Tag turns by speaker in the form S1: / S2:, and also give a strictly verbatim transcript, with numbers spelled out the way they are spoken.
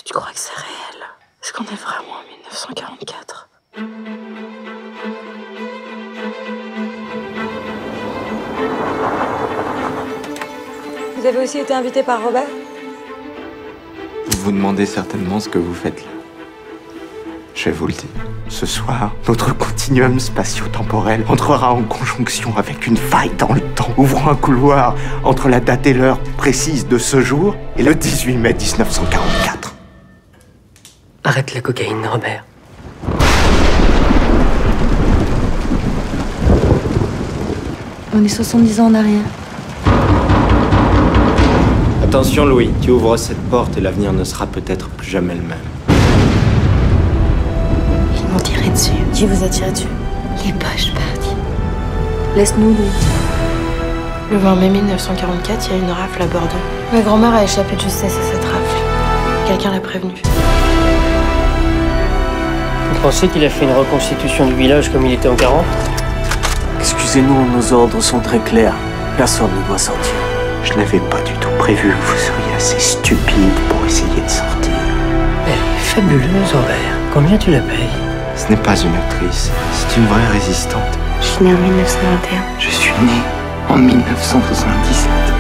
S1: Tu crois que c'est réel? Est-ce qu'on est vraiment en mille neuf cent quarante-quatre? Vous avez aussi été invité par Robert?
S2: Vous vous demandez certainement ce que vous faites là. Je vais vous le dire. Ce soir, notre continuum spatio-temporel entrera en conjonction avec une faille dans le temps, ouvrant un couloir entre la date et l'heure précise de ce jour et le dix-huit mai mille neuf cent quarante-quatre.
S3: Arrête la cocaïne, Robert.
S1: On est soixante-dix ans en arrière.
S2: Attention Louis, tu ouvres cette porte et l'avenir ne sera peut-être plus jamais le même.
S1: Ils m'ont tiré dessus.
S4: Qui vous a tiré dessus?
S1: Les poches parties. Laisse-nous, Louis.
S4: Le vingt mai mille neuf cent quarante-quatre, il y a une rafle à Bordeaux. Ma grand-mère a échappé de justesse à cette rafle. Quelqu'un l'a prévenue.
S3: Vous pensez qu'il a fait une reconstitution du village comme il était en quarante?
S5: Excusez-nous, nos ordres sont très clairs. Personne ne doit sortir.
S2: Je n'avais pas du tout prévu que vous seriez assez stupide pour essayer de sortir.
S3: Elle est fabuleuse, Robert. Combien tu la payes?
S2: Ce n'est pas une actrice, c'est une vraie résistante.
S1: Je suis née en mille neuf cent vingt et un.
S2: Je suis né en mille neuf cent soixante-dix-sept.